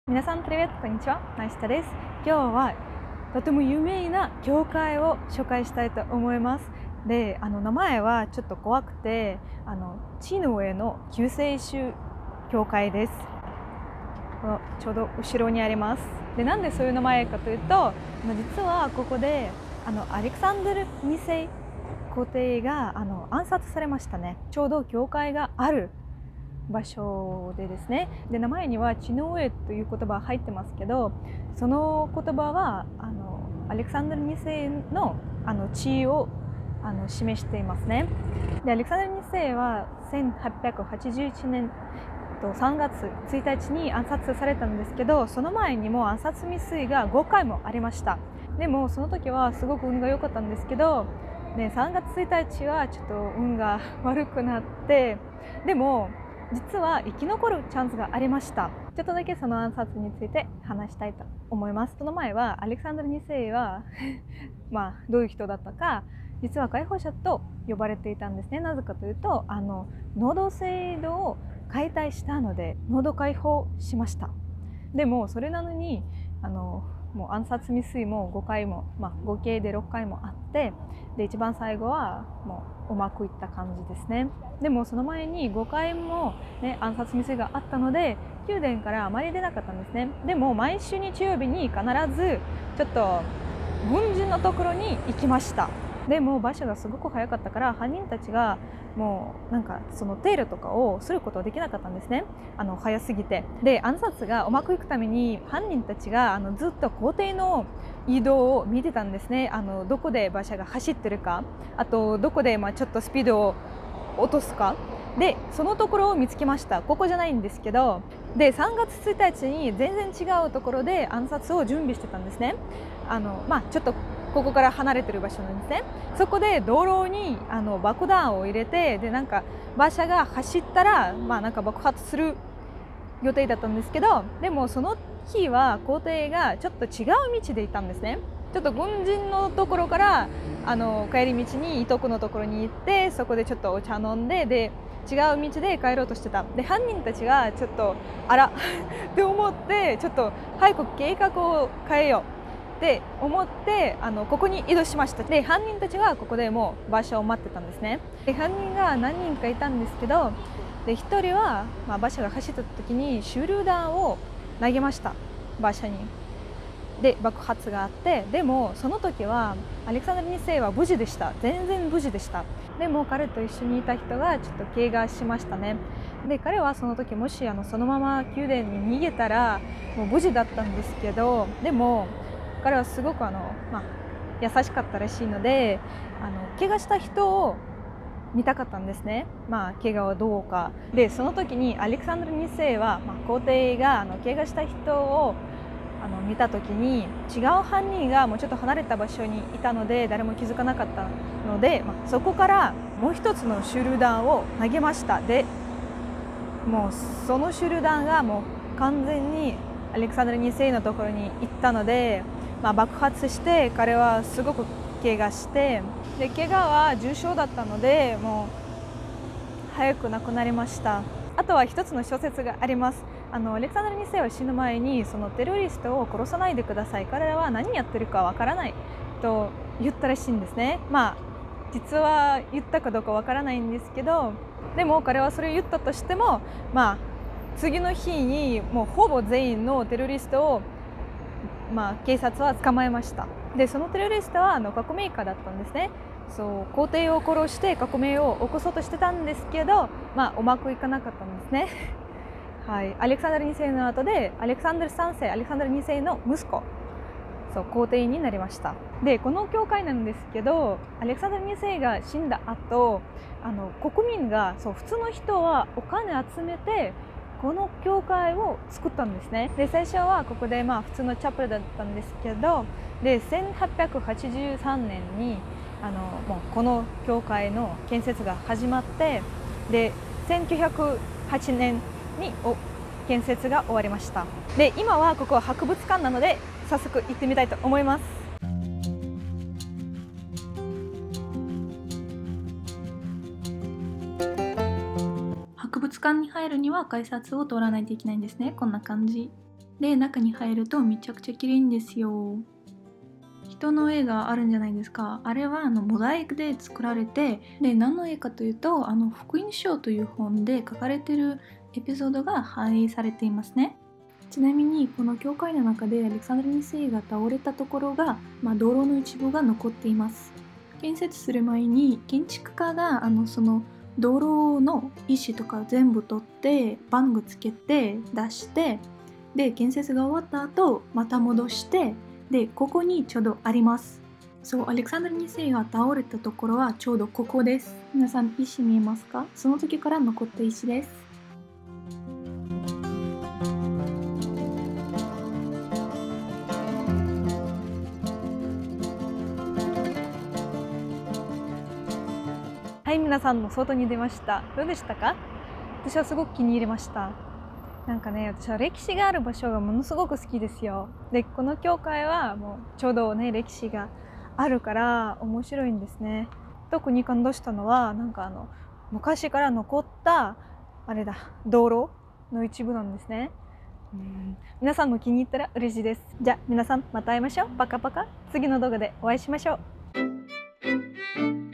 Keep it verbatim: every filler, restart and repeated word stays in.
皆さん、プリベット、こんにちは。ナイスタです。今日はとても有名な教会を紹介したいと思います。で、あの名前はちょっと怖くて、あの地の上の救世主教会です。このちょうど後ろにあります。で、なんでそういう名前かというと、実はここであのアレクサンドルにせい皇帝があの暗殺されましたね。ちょうど教会がある場所でですね。で、名前には地の上という言葉が入ってますけど、その言葉はあのアレクサンドルにせいのあの地位をあの示していますね。で、アレクサンドルにせいはせんはっぴゃくはちじゅういちねんとさんがつついたちに暗殺されたんですけど、その前にも暗殺未遂がごかいもありました。でもその時はすごく運が良かったんですけど、ね、さんがつついたちはちょっと運が悪くなって、でも実は生き残るチャンスがありました。ちょっとだけその暗殺について話したいと思います。その前はアレクサンドルにせいはまあどういう人だったか、実は解放者と呼ばれていたんですね。なぜかというと、あの農道制度を解体したので農道解放しました。でもそれなのにあのもう暗殺未遂もごかいも、まあ、合計でろっかいもあって、で一番最後はもううまくいった感じですね。でもその前にごかいも、ね、暗殺未遂があったので宮殿からあまり出なかったんですね。でも毎週日曜日に必ずちょっと軍人のところに行きました。でも場所がすごく早かったから犯人たちがもうなんかそのテールとかをすることはできなかったんですね。あの早すぎて。で、暗殺がうまくいくために犯人たちがあのずっと皇帝の移動を見てたんですね。あのどこで馬車が走ってるか、あとどこでまあちょっとスピードを落とすかで、そのところを見つけました。ここじゃないんですけど、でさんがつついたちに全然違うところで暗殺を準備してたんですね。あのまあちょっとここから離れてる場所なんですね。そこで道路にあの爆弾を入れて、でなんか馬車が走ったら、まあ、なんか爆発する予定だったんですけど、でもその日は皇帝がちょっと違う道で行ったんですね。ちょっと軍人のところからあの帰り道にいとこのところに行って、そこでちょっとお茶飲んで、で違う道で帰ろうとしてた。で犯人たちがちょっとあらって思って、ちょっと早く計画を変えようって思って、あのここに移動しました。で犯人たちはここでもう馬車を待ってたんですね。で犯人が何人かいたんですけど、でひとりは、まあ、馬車が走った時に手榴弾を投げました、馬車に。で爆発があって、でもその時はアレクサンドルにせいは無事でした。全然無事でした。でも彼と一緒にいた人がちょっと怪我しましたね。で彼はその時もしあのそのまま宮殿に逃げたらもう無事だったんですけど、でも彼はすごくあの、まあ、優しかったらしいので、あの怪我した人を見たかったんですね。まあ怪我はどうかで、その時にアレクサンドルにせいは、まあ、皇帝があの怪我した人をあの見た時に違う犯人がもうちょっと離れた場所にいたので誰も気づかなかったので、まあ、そこからもう一つの手榴弾を投げました。でもうその手榴弾がもう完全にアレクサンドルにせいのところに行ったので、まあ、爆発して彼はすごく怪我して、で怪我は重傷だったのでもう早く亡くなりました。あとは一つの小説があります。あのアレクサンドルにせいは死ぬ前にそのテロリストを殺さないでください、彼らは何やってるかわからないと言ったらしいんですね。まあ実は言ったかどうかわからないんですけど、でも彼はそれを言ったとしても、まあ次の日にもうほぼ全員のテロリストを、まあ、警察は捕まえました。でそのテロリストはあの革命家だったんですね。そう皇帝を殺して革命を起こそうとしてたんですけど、まあ、うまくいかなかったんですね。はい、アレクサンドルにせいの後でアレクサンドルさんせい、アレクサンドルにせいの息子、そう皇帝になりました。でこの教会なんですけど、アレクサンドルにせいが死んだ後、あの国民がそう普通の人はお金集めてこの教会を作ったんですね。で最初はここでまあ普通のチャペルだったんですけど、でせんはっぴゃくはちじゅうさんねんにあのもうこの教会の建設が始まって、でせんきゅうひゃくはちねんにお建設が終わりました。で今はここは博物館なので早速行ってみたいと思います。博物館に入るには改札を通らないといけないんですね。こんな感じで、中に入るとめちゃくちゃ綺麗んですよ。人の絵があるんじゃないですか。あれはあのモザイクで作られて、で何の絵かというと、あの福音書という本で書かれているエピソードが反映されていますね。ちなみにこの教会の中でアレクサンドルにせいが倒れたところが、まあ、道路の一部が残っています。建設する前に建築家があのその道路の石とか全部取ってバングつけて出して、で建設が終わった後また戻して、でここにちょうどあります。そう、アレクサンドルにせいが倒れたところはちょうどここです。皆さん石見えますか？その時から残った石です。 はい、皆さんの外に出ました。どうでしたか？私はすごく気に入りました。なんかね、私は歴史がある場所がものすごく好きですよ。で、この教会はもうちょうどね、歴史があるから面白いんですね。特に感動したのは、なんかあの昔から残ったあれだ、道路の一部なんですね。うん、皆さんも気に入ったら嬉しいです。じゃあ皆さんまた会いましょう。パカパカ。次の動画でお会いしましょう。